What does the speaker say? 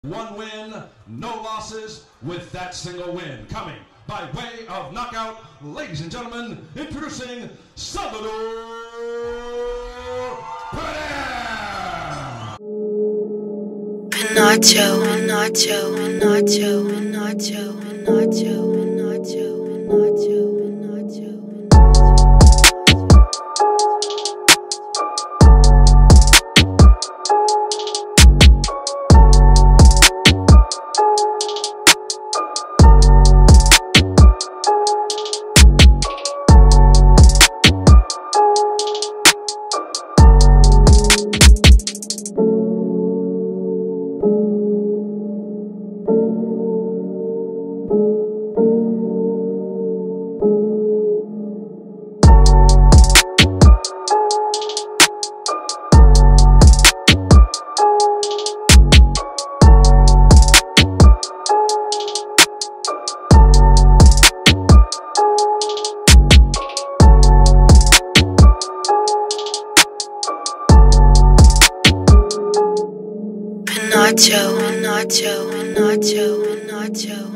One win, no losses with that single win. Coming by way of knockout, ladies and gentlemen, introducing Salvador Perez! Nacho, Nacho, Nacho, Nacho, Nacho, Nacho, Nacho. Nacho, Nacho, Nacho, Nacho.